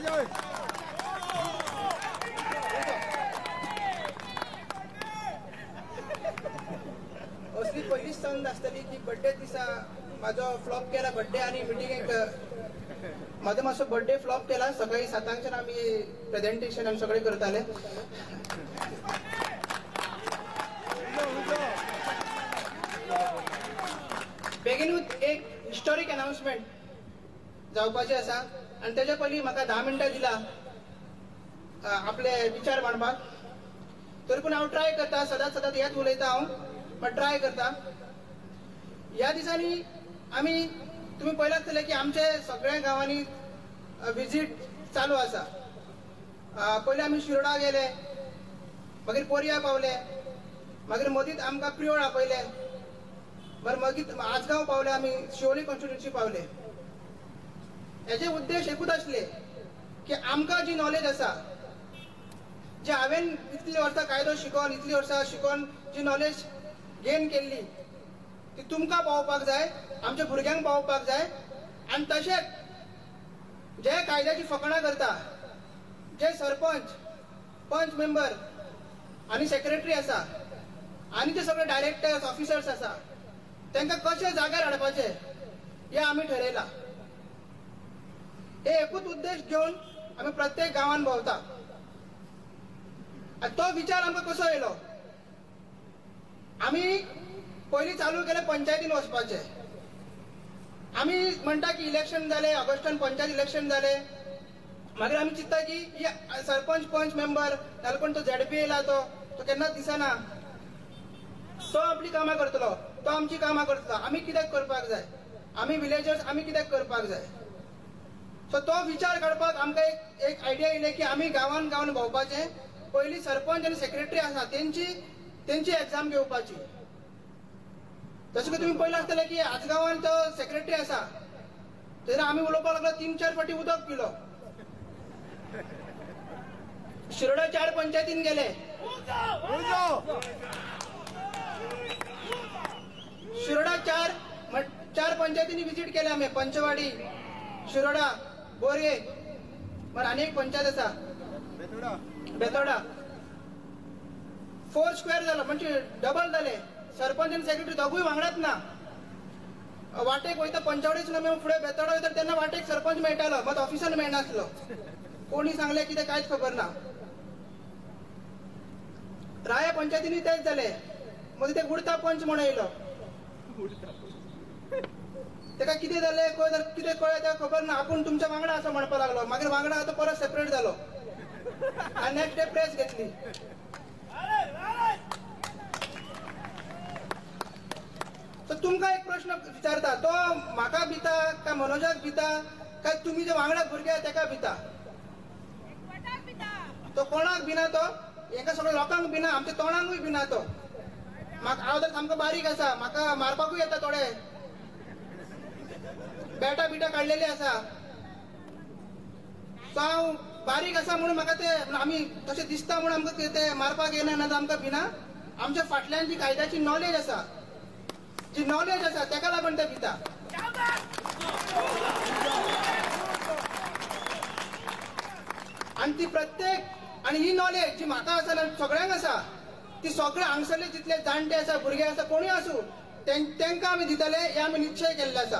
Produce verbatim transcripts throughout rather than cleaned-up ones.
असली पहिलीच संद आसतली की बर्थडे दिसा माझो फ्लॉप केला बर्थडे आणि मिटिंगेक माझो मातसो बर्थडे फ्लॉप केला. सकाळी सातांच्यान आमी प्रेझेंटेशन आनी सगळे करताले. बेगीनूच एक हिस्टॉरिक अनाउन्समेंट जावपाचें आसा आनी तेच्या पयलीं म्हाका धा मिनटां दिला आपले विचार मांडपाक. तरी पूण हांव ट्राय करता. सदांच सदांच हेच उलयता हांव, पण ट्राय करता. ह्या दिसांनी आमी तुम्ही पळयलां आसतलें की आमचे सगळ्या गांवांनी विजीट चालू आसा. पयलीं आमी शिरोडा गेले, मागीर पोरया पावले, मागीर मदींच आमकां प्रियोळ आपयले, मागीर आजगांव पावले, आमी शिवोली कॉन्स्टिट्युन्सी पावले. हेचे उद्देश एकूच आसले की आमकां जी नॉलेज आसा, जे हांवें इतली वर्सां कायदो शिकोवन इतली वर्सां शिकोवन जी नॉलेज गेन केल्ली ती तुमकां पावोवपाक जाय, आमच्या भुरग्यांक पावोवपाक जाय. आनी तशेंच जे कायद्याची फकाणां करता, जे सरपंच, पंच मेंबर आनी सेक्रेटरी आसा आनी जे सगळे डायरेक्टर्स ऑफिसर्स आसा तांकां कशे जाग्यार हाडपाचे हें आमी ठरयलां. हे एकूच उद्देश घेवन आमी प्रत्येक गांवांत भोंवता. तो विचार आमकां कसो येयलो? आमी पयलीं चालू केलें पंचायतीन वचपाचें. आमी म्हणटा की इलेक्शन जालें, ऑगस्टान पंचायत इलेक्शन जालें, मागीर आमी चिंतता की सरपंच पंच मेंबर नाजाल्यार कोण तो झेडपी येयला तो तो केन्नाच दिसना, तो आपली कामां करतलो, तो आमची कामां करतलो. आमी कित्याक करपाक जाय? आमी विलेजर्स आमी कित्याक करपाक जाय? सो तो विचार काडपाक आमकां एक एक आयडिया येयली की आमी गांवान गांवान भोंवपाचें. पयलीं सरपंच आनी सेक्रेटरी आसा तेंची तेंची एग्जाम घेवपाची. जशें की तुमी पळयलां आसतलें की आजगांवान तो सेक्रेटरी आसा, तेन्ना आमी उलोवपाक लागलो तीन चार फावटी उदक पिलो. शिरोडा चार पंचायतीन गेले, शिरोडा चार चार पंचायतींनी विजीट केले आमी. पंचवाडी, शिरोडा, बोरये, मागीर आनी एक पंचायत आसा बेतोडा. फोर स्क्वेअर जालो म्हणजे डबल जाले. सरपंच आनी सेक्रेटरी दोगूय वांगडाच ना. वाटेक वयता पंचवाडीसून आमी फुडें बेतोडा वयता तेन्ना वाटेक सरपंच मेळटालो, मात ऑफिसान मेळनासलो. कोणी सांगलें कितें कांयच खबर ना. राया पंचायतींनी तेच जाले. मदीं ते उडता पंच म्हणून येयलो. तेका कितें जालें कितें कळ्ळें तेका खबर ना. आपूण तुमच्या वांगडा असं म्हणपाक लागलो. मागीर वांगडा तो परत सेपरेट जालो आनी नेक्स्ट डे प्रेस घेतली. सो तुमकां एक प्रश्न विचारता, तो म्हाका भिता काय मनोजाक भिता काय तुमी जे वांगडा भुरगे तेका भिता? तो कोणाक भिना? तो हेका सगळ्या लोकांक भिना, आमच्या तोंडांकूय भिना. तो म्हाका हांव तर सामको बारीक आसा, म्हाका मारपाकूय येता, थोडे बॅटा बिटा काडलेली आसा. सो हांव बारीक आसा म्हणून म्हाका ते आमी तशें दिसता म्हणून आमकां ते मारपाक येना ना आमकां भिना. आमच्या फाटल्यान जी कायद्याची नॉलेज आसा, जी नॉलेज आसा तेका लागून ते भिता. आनी ती प्रत्येक आनी ही नॉलेज जी म्हाका आसा सगळ्यांक आसा ती सगळे हांगसरले जितले जाणटे आसा, भुरगे आसा, कोणी आसूं तांकां आमी दितले हे आमी निश्चय केल्ले आसा.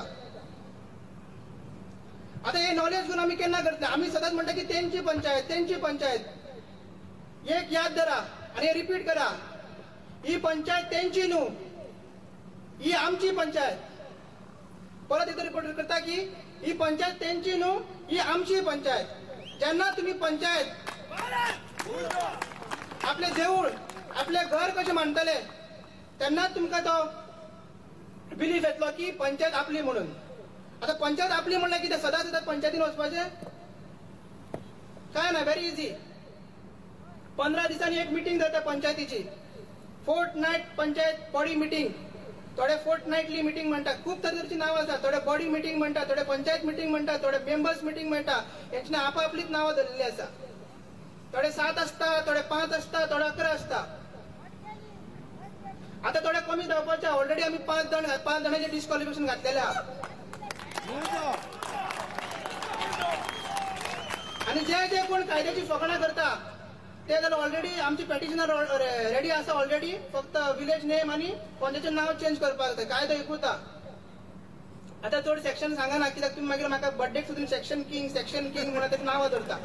आता हे नॉलेज घेऊन आम्ही केन्ना करतले? आम्ही सदांच म्हणटा की तेंची पंचायत, तेंची पंचायत. एक याद धरा आणि रिपीट करा, ही पंचायत तेंची न्हू, ही आमची पंचायत. परत एकदा रिपोर्ट करता की ही पंचायत तेंची न्हू, ही आमची पंचायत. जेन्ना तुम्ही पंचायत आपले देऊळ, आपले घर कशें मांडटले तेन्ना तुमकां तो बिलीफ येतलो की पंचायत आपली म्हणून. आता पंचायत आपली म्हणल्यार कितें? सदांच सदांच पंचायतीन वचपाचें काय ना. Very easy. पंदरा दिसांनी एक मिटींग जाता पंचायतीची, fortnight panchayat body meeting. थोडे फोर्ट नायटली मिटींग म्हणटात, खूब तरेची नांवां आसात. थोडे बॉडी मिटींग म्हणटात, थोडे पंचायत मिटींग म्हणटात, थोडे मेंबर्स मिटींग म्हणटात. हेंची आपापलीच नांवां धरलेली आसा. थोडे सात आसता, थोडे पांच आसता, थोडे अकरा आसता. आता थोडे कमी जावपाचे. ऑलरेडी आमी पांच जण पांच जाणांचे डिस्क्वॉलिफिकेशन घातलेले आहा. आणि जे जे कोण कायद्याची फकाणां करता ते जाल्यार ऑलरेडी आमची पेटिशनर रेडी आसा ऑलरेडी. फक्त विलेज नेम आणि पंचायतीचें नाव चेंज करपाक जाय. कायदो एकूच आहा. आता चड सेक्शन सांगना कित्याक तुम्ही मागीर म्हाका बर्थडेक सुद्दां सेक्शन किंग सेक्शन किंग म्हणून तेका नांवां धरता.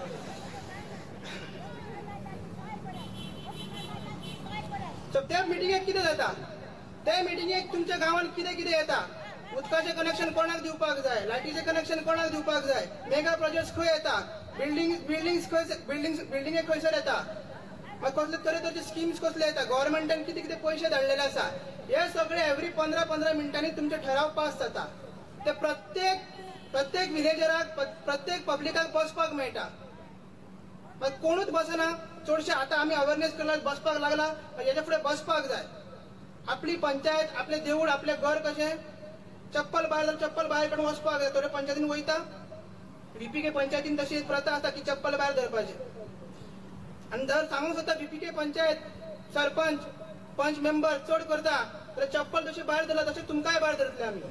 सो त्या मिटिंगेक कितें जाता, त्या मिटिंगेक तुमच्या गांवांत कितें कितें येता, उदकाचें कनेक्शन कोणाक दिवपाक जाय, लायटीचें कनेक्शन कोणाक दिवपाक जाय, मेगा प्रोजेक्ट्स खंय येता, बिल्डिंग बिल्डिंग्स खंय बिल्डिंग बिल्डिंगे खंयसर येता, मागीर कसले तरेतरेचे स्किम्स कसले येता, गव्हर्नमेंटान कितें कितें पयशे धाडलेले आसा, हे सगळे एवरी पंदरा पंदरा मिनटांनी तुमचे ठराव पास जाता. ते प्रत्येक प्रत्येक विलेजराक प्रत्येक पब्लिकाक बसपाक मेळटा. मागीर कोणूच बसना. चडशे आतां आमी अवेरनेस करला बसपाक लागला, हेच्या फुडें बसपाक जाय. आपली पंचायत, आपले देवूळ, आपले घर कशें चप्पल भायर जाल्यार चप्पल भायर काडून वचपाक जाय. थोडे पंचायतीन वयता, बीपीके पंचायतीन तशी एक प्रथा आसा की चप्पल भायर धरपाचें. आनी जर सांगूंक सोदता बीपीके पंचायत सरपंच पंच मेंबर चड करता जाल्यार चप्पल जशी भायर धरला तशें तुमकांय भायर धरतले आमी.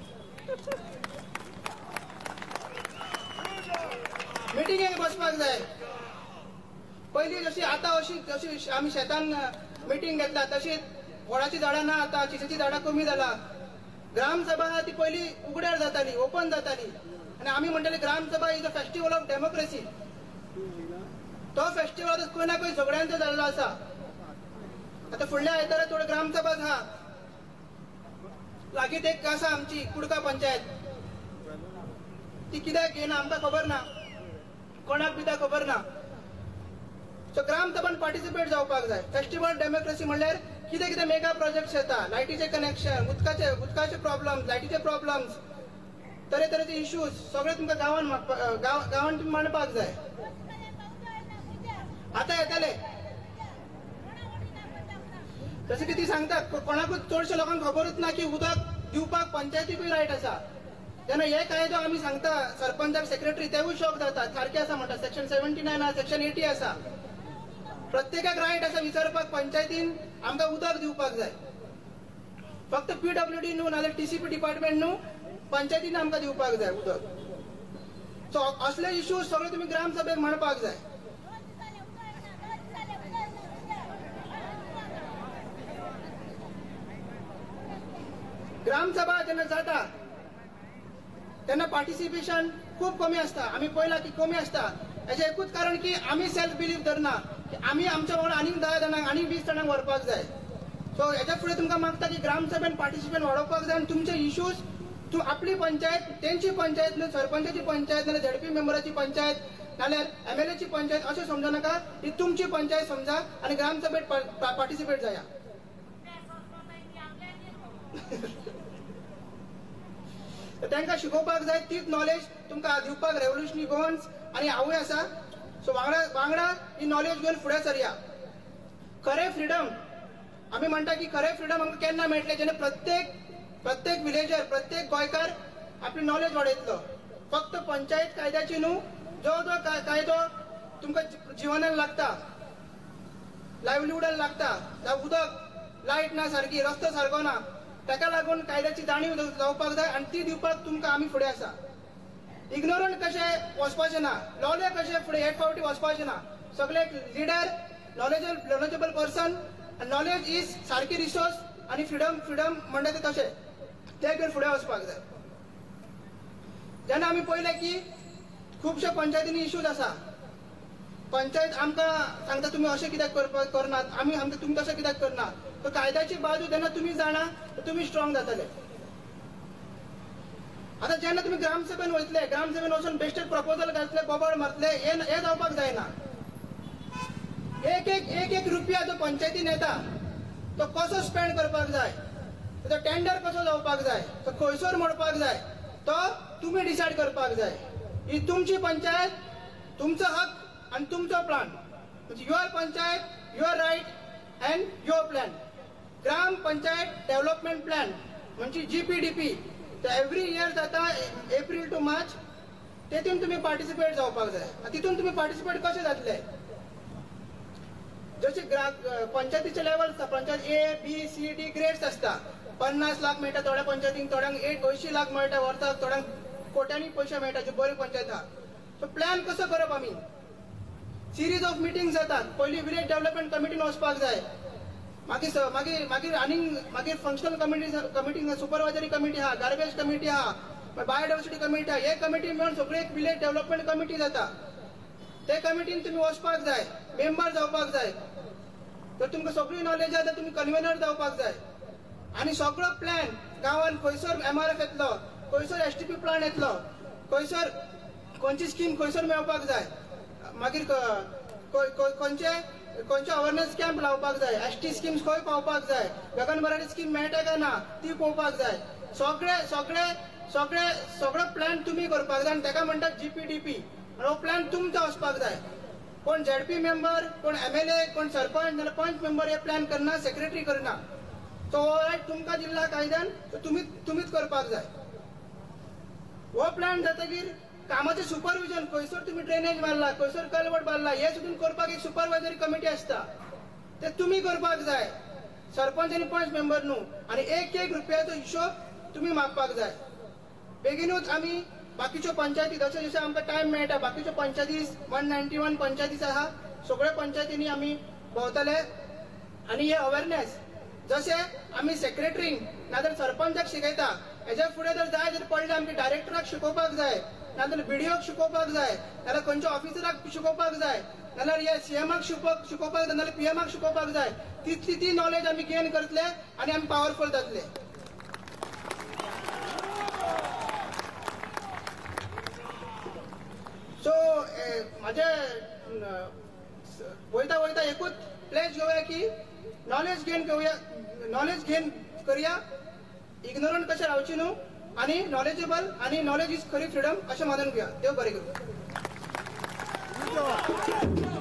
मिटिंगेक बसपाक जाय. पयलीं जशी आतां अशी जशी आमी शेतान मिटींग घेतला तशीच व्हडाची झाडां ना, आतां चिंचेची झाडां कमी जाला. ग्रामसभा ती पयलीं उगड्यार जाताली, ओपन जाताली, आनी आमी म्हणटाली gram sabha is a festival of democracy. तो फेस्टिवल आतां खंय ना खंय झगड्यांचो जाल्लो आसा. आतां फुडल्या आयतारा थोड्यो ग्रामसभा आहा. लागींच एक आसा आमची कुडका पंचायत, ती कित्याक घेयना आमकां खबर ना, कोणाक बिता खबर ना. सो ग्रामसभान पार्टिसिपेट जावपाक जाय. फेस्टिवल डेमोक्रेसी म्हणल्यार कितें कितें मेगा प्रोजेक्ट्स येता, लायटीचे कनेक्शन, उदकाचे उदकाचे प्रॉब्लम्स, लायटीचे प्रॉब्लम्स, तरेतरेचे इश्यूज सगळे तुमकां गांवांत गांवांत तुम्ही मांडपाक जाय. आतां येतले जशें की ती सांगता कोणाकूच चडशे लोकांक खबरूच ना की उदक दिवपाक पंचायतीकूय रायट आसा. जेन्ना हे कायदो आमी सांगता सरपंचाक सेक्रेटरी तेवूय शॉक जाता. सारकें आसा म्हणटा, सेक्शन सेव्हन्टी नायन आसा, सेक्शन एटी आसा. प्रत्येकाक रायट आसा विचारपाक पंचायतीन आमकां उदक दिवपाक जाय. फक्त पीडब्ल्यूडी न्हू नाल्यार टीसीपी डिपार्टमेंट न्हू, पंचायतीन आमकां दिवपाक जाय उदक. सो असले इश्यूज सगळे तुमी ग्रामसभेक मांडपाक जाय. ग्रामसभा जेन्ना जाता तेन्ना पार्टिसिपेशन खूब कमी आसता. आमी पळयला की कमी आसता. हेजें एकूच कारण की आमी सेल्फ बिलीफ धरना की आमी आमच्या वांगडा आनीक धा जाणांक आनीक वीस जाणांक व्हरपाक जाय. सो हेच्या फुडें तुमकां मागता की ग्रामसभेन पार्टिसिपेट वाडोवपाक जाय आनी तुमचे इश्यूज तूं आपली पंचायत, तेंची पंचायत न्हू, सरपंचाची पंचायत नाल्यार झेडपी मेंबराची पंचायत नाल्यार एमएलएची पंचायत अशें समजू नाका. ही तुमची पंचायत समजा आनी ग्रामसभेत पार्टिसिपेट जाया. तांकां शिकोवपाक जाय. तीच नॉलेज तुमकां दिवपाक रेव्होल्युशनरी गोवन्स आनी हांवूय आसा. सो वांगडा वांगडा ही नॉलेज घेवन फुडें सरया. खरें फ्रिडम आमी म्हणटा की खरें फ्रिडम आमकां केन्ना मेळटलें जेन्ना प्रत्येक प्रत्येक विलेजर प्रत्येक गोंयकार आपली नॉलेज वाडयतलो. फक्त पंचायत कायद्याची न्हू, जो जो कायदो तुमकां जिवनान लागता, लायव्हलीहुडान लागता, जावं उदक लायट ना सारकी, रस्तो सारको ना, ताका लागून कायद्याची जाणीव जावपाक जाय आनी ती दिवपाक तुमकां आमी फुडें आसा. इग्नोरंट कशें वचपाचें ना, लॉले कशें फुडें एक फावटी वचपाचें ना. सगळे leader knowledgeable knowledgeable person, knowledge is सारकी रिसोर्स आनी फ्रिडम फ्रिडम म्हणटा तें तशें ते घेवन फुडें वचपाक जाय. जेन्ना आमी पळयलें की खुबशे पंचायतींनी इश्यूज आसा, पंचायत आमकां सांगता तुमी अशें कित्याक करपाक करनात, आमी आमकां तुमी तशें कित्याक करना. सो कायद्याची बाजू जेन्ना तुमी जाणा तुमी स्ट्रॉंग जातले. आतां जेन्ना तुमी ग्रामसभेन वयतले, ग्रामसभेन वचून बेश्टे प्रपोजल घातले, बोबाळ मारतले, हे हे जावपाक जायना. एक एक एक एक रुपया जो पंचायतीन येता तो कसो स्पेंड करपाक जाय, तो टेंडर कसो जावपाक जाय, तो खंयसर मोडपाक जाय, तो तुमी डिसायड करपाक जाय. ही तुमची पंचायत, तुमचो हक आनी तुमचो प्लान. म्हणजे your panchayat, your right and your plan. Gram panchayat development plan म्हणजे जीपीडीपी एव्हरी इयर जाता एप्रील टू मार्च. तेतून तुम्ही पार्टिसिपेट जावपाक जाय. तितून तुम्ही पार्टिसिपेट कशे जातले, जसे पंचायतीचे लेवल आसता, panchayat A B C D grades आसता. पन्नास लाख मेळटा थोड्या पंचायतींक, थोड्यांक एक अंयशी लाख मेळटा वर्साक, थोड्यांक कोट्यांनी पयशे मेळटा, ज्यो बऱ्यो पंचायत आहा. सो प्लॅन कसो करप आमी, सिरीज ऑफ मिटिंग्स जातात. पयलीं विलेज डेव्हलपमेंट कमिटीन वचपाक जाय, मागीर मागीर मागीर आनीक मागीर functional committee committee supervisory committee आहा, गार्बेज कमिटी आहा, बायोडायवर्सिटी कमिटी आहा. हे कमिटी मेळून सगळी एक विलेज डेव्हलपमेंट कमिटी जाता. ते कमिटीन तुम्ही वचपाक जाय, मेंबर जावपाक जाय. तर तुमकां सगळी नॉलेज आसा, तुम्ही कन्व्हेनर जावपाक जाय. आनी सगळो प्लॅन गांवान खंयसर एमआरएफ येतलो, खंयसर एसटीपी प्लान येतलो, खंयसर खंयची स्कीम खंयसर मेळपाक जाय, मागीर खंयचे खंयचे अवेरनेस कॅम्प लावपाक जाय, एसटी स्किम्स खंय पावपाक जाय, गगन भरारी स्कीम मेळटा काय ना ती पळोवपाक जाय. सगळे सगळे सगळे सगळो प्लॅन तुम्ही करपाक जाय. आनी ताका म्हणटात जीपीडीपी. हो प्लॅन तुमचो वचपाक जाय. कोण झेडपी मेंबर, कोण एमएलए, कोण सरपंच नाल्यार पंच मेंबर हे प्लॅन करना, सेक्रेटरी करना. तो रायट तुमकां दिल्ला कायद्यान, तुम्ही तुम्हीच करपाक जाय. हो प्लॅन जातकीर कामाचे सुपरविजन, खंयसर तुम्ही ड्रेनेज बांदला, खंयसर कलवट बांदला, हे सुद्दां करपाक एक सुपरवायझरी कमिटी आसता. ते तुम्ही करपाक जाय, सरपंच आनी पंच मेंबर न्हू. आनी एक एक रुपयाचो हिशोब तुम्ही मागपाक जाय. बेगीनूच आमी बाकीच्यो पंचायती, जशे जशे आमकां टायम मेळटा, बाकीच्यो पंचायती वन नायन्टी वन पंचायतीस आहा, सगळ्या पंचायतींनी आमी भोंवतले. आनी हे अवेरनेस जशे आमी सेक्रेटरींक नाजाल्यार सरपंचाक शिकयता, हेजे फुडें जर जाय जर पडलें आमकां डायरेक्टराक शिकोवपाक जाय, नाजाल्यार बिडिओक शिकोवपाक जाय, नाजाल्यार खंयच्या ऑफिसराक शिकोवपाक जाय, नाजाल्यार हे सीएमाक शिकोवपाक जाय, नाजाल्यार पीएमाक शिकोवपाक जाय. तितली ती नॉलेज आमी गेन करतले आनी आमी पॉवरफुल जातले. सो म्हाजे वयता वयता एकूच प्लेस घेवया की नॉलेज गेन घेवया, नॉलेज गेन करया, इग्नोरंट कशें रावची न्हू, आनी नॉलेजेबल आनी नॉलेज इज खरी फ्रीडम अशें मानून घेवया. देव बरें करूं.